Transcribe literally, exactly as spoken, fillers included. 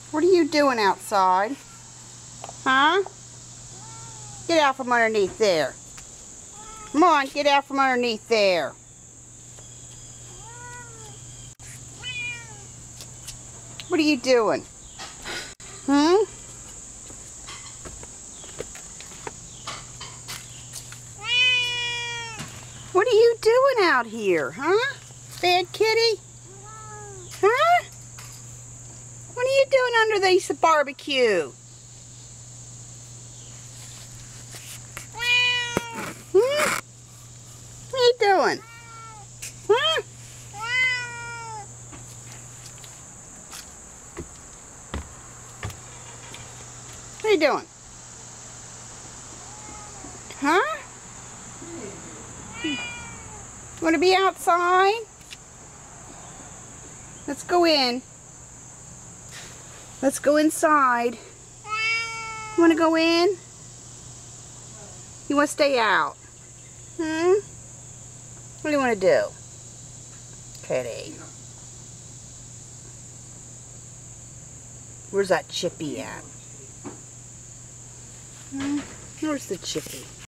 What are you doing outside? Huh? Get out from underneath there. Come on, get out from underneath there. What are you doing? Hmm? What are you doing out here, huh? Bad kitty? Huh? What are you doing under this barbecue? Hmm? What are you doing? Huh? What are you doing? Huh? You want to be outside? Let's go in. Let's go inside. You want to go in? You want to stay out? Hmm? What do you want to do? Kitty. Where's that chippy at? Hmm? Where's the chippy?